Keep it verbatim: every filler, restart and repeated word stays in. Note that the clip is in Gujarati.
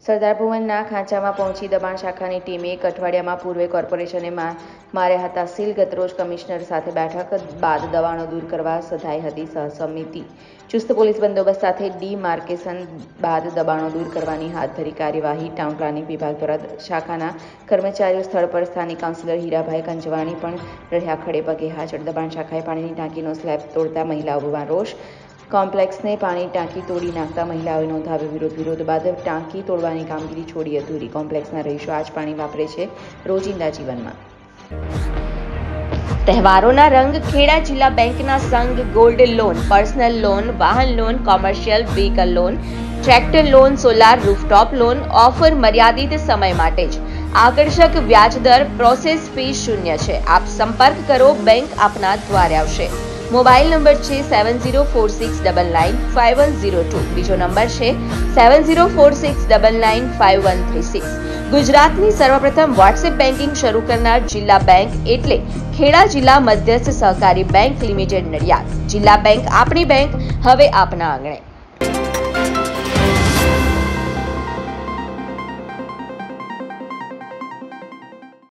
સરદાર ભુવનના ખાંચામાં પહોંચી દબાણ શાખાની ટીમે એક અઠવાડિયામાં પૂર્વે કોર્પોરેશને માર્યા હતા સીલ. ગતરોજ કમિશનર સાથે બેઠક બાદ દબાણો દૂર કરવા સધાઈ હતી સહસમિતિ. ચુસ્ત પોલીસ બંદોબસ્ત સાથે ડીમાર્કેશન બાદ દબાણો દૂર કરવાની હાથ ધરી કાર્યવાહી. ટાઉન પ્લાનિંગ વિભાગ દ્વારા શાખાના કર્મચારીઓ સ્થળ પર, સ્થાનિક કાઉન્સિલર હીરાભાઈ કંજવાણી પણ રહ્યા ખડે પગે હાજર. દબાણ શાખાએ પાણીની ટાંકીનો સ્લેબ તોડતા મહિલાઓમાં રોષ. કોમ્પ્લેક્સને પાણી ટાંકી તોડી નાખતા મહિલાઓએ નોંધાવ્યો વિરોધ. વિરોધ બાદ ટાંકી તોડવાની કામગીરી છોડી અધૂરી. કોમ્પ્લેક્સના રહીશો આ જ પાણી વાપરે છે રોજિંદા જીવનમાં. તહેવારોના રંગ. ખેડા જિલ્લા બેંકના સંઘ ગોલ્ડ લોન, પર્સનલ લોન, વાહન loan, commercial vehicle loan, tractor loan, solar rooftop loan offer મર્યાદિત સમય માટે જ. આકર્ષક વ્યાજદર, પ્રોસેસ ફી શૂન્ય છે. આપ સંપર્ક કરો, બેંક આપના દ્વારે આવશે. મોબાઈલ નંબર છે seven zero four six double nine five one zero two. બીજો નંબર છે seven zero four six double nine five one three six. ગુજરાતની સર્વપ્રથમ વોટ્સએપ બેન્કિંગ શરૂ કરનાર જિલ્લા બેંક એટલે ખેડા જિલ્લા મધ્યસ્થ સહકારી બેંક લિમિટેડ નડિયાદ. જિલ્લા બેંક આપણી બેંક, હવે આપના આંગણે.